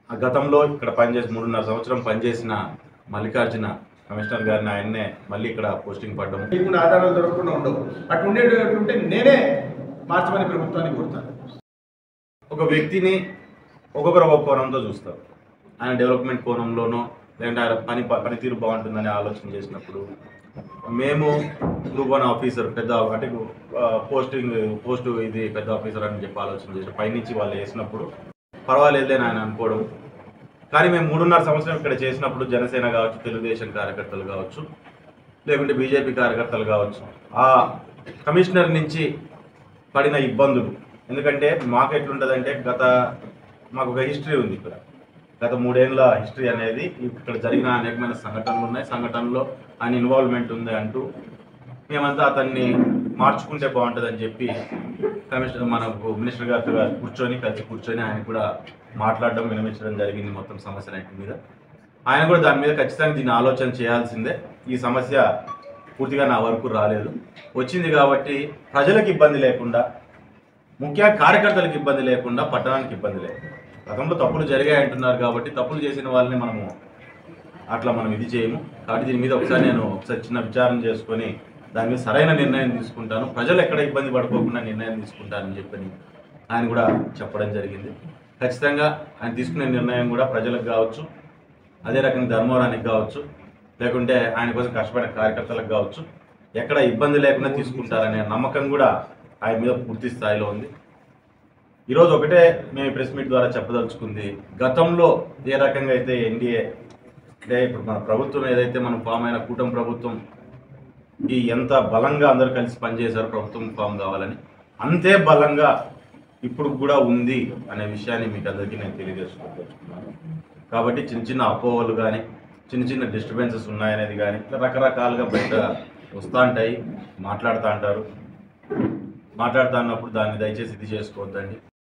గతంలో ఇక్కడ పనిచేసి 3.5 సంవత్సరం పనిచేసిన మల్లికార్జున కమిషనర్ గారిని ఆయన్నే మళ్ళీ ఇక్కడ పోస్టింగ్ పడ్డం లేకుండా ఆధారాలు దొరకకుండా ఉండవు. అటు ఉండేటట్టుంటే నేనే మార్చమని ప్రభుత్వాన్ని కోరుతాను. ఒక వ్యక్తిని ఒక్కొక్కరు ఒక్కొక్క కోణంతో చూస్తారు. ఆయన డెవలప్మెంట్ కోణంలోనో లేదంటే ఆయన పనితీరు బాగుంటుందని ఆలోచన చేసినప్పుడు మేము గ్రూప్ 1 ఆఫీసర్ పెద్ద అంటే పోస్టు ఇది పెద్ద ఆఫీసర్ అని చెప్పి ఆలోచన చేసి పైనుంచి వాళ్ళు వేసినప్పుడు పర్వాలేదులేని ఆయన అనుకోవడం. కానీ మేము 3.5 సంవత్సరం ఇక్కడ చేసినప్పుడు జనసేన కావచ్చు, తెలుగుదేశం కార్యకర్తలు కావచ్చు, లేకుంటే బీజేపీ కార్యకర్తలు కావచ్చు, ఆ కమిషనర్ నుంచి పడిన ఇబ్బందులు. ఎందుకంటే మాకు ఎట్లుంటుందంటే మాకు ఒక హిస్టరీ ఉంది ఇక్కడ. గత 3 ఏళ్ళ హిస్టరీ అనేది ఇక్కడ జరిగిన అనేకమైన సంఘటనలు ఉన్నాయి. సంఘటనలో ఆయన ఇన్వాల్వ్మెంట్ ఉంది అంటూ మేమంతా అతన్ని మార్చుకుంటే బాగుంటుందని చెప్పి మనకు మినిస్టర్ గారితో కలిసి కూర్చొని ఆయన కూడా మాట్లాడడం వినిపించడం జరిగింది మొత్తం సమస్య మీద. ఆయన కూడా దాని మీద ఖచ్చితంగా దీన్ని ఆలోచన చేయాల్సిందే. ఈ సమస్య పూర్తిగా నా వరకు రాలేదు, వచ్చింది కాబట్టి ప్రజలకు ఇబ్బంది లేకుండా, ముఖ్యంగా కార్యకర్తలకు ఇబ్బంది లేకుండా, పట్టణానికి ఇబ్బంది లేకుండా. గతంలో తప్పులు జరిగాయి అంటున్నారు కాబట్టి తప్పులు చేసిన వాళ్ళని మనం ఇది చేయము. కాబట్టి దీని మీద ఒకసారి చిన్న విచారణ చేసుకొని దాని మీద సరైన నిర్ణయం తీసుకుంటాను, ప్రజలు ఎక్కడ ఇబ్బంది పడుకోకుండా నిర్ణయం తీసుకుంటానని చెప్పని ఆయన కూడా చెప్పడం జరిగింది. ఖచ్చితంగా ఆయన తీసుకునే నిర్ణయం కూడా ప్రజలకు కావచ్చు, అదే రకంగా ధర్మవరానికి కావచ్చు, లేకుంటే ఆయన కోసం కష్టపడిన కార్యకర్తలకు కావచ్చు, ఎక్కడ ఇబ్బంది లేకుండా తీసుకుంటారనే నమ్మకం కూడా ఆయన మీద పూర్తి స్థాయిలో ఉంది. ఈరోజు ఒకటే మేము ప్రెస్ మీట్ ద్వారా చెప్పదలుచుకుంది, గతంలో ఏ రకంగా అయితే ఎన్డీఏ అంటే ఇప్పుడు మన ప్రభుత్వం ఏదైతే మనం ఫామ్ అయిన కూటమి ప్రభుత్వం ఎంత బలంగా అందరూ కలిసి పనిచేశారు ప్రభుత్వం ఫామ్ కావాలని, అంతే బలంగా ఇప్పుడు కూడా ఉంది అనే విషయాన్ని మీకు అందరికీ నేను తెలియజేసుకోదలుచుకున్నాను. కాబట్టి చిన్న అపోహలు కానీ చిన్న డిస్టర్బెన్సెస్ ఉన్నాయనేది కానీ ఇట్లా రకరకాలుగా బయట వస్తూ ఉంటాయి, మాట్లాడుతూ అంటారు. మాట్లాడుతున్నప్పుడు దాన్ని దయచేసి ఇది చేసుకోవద్దండి.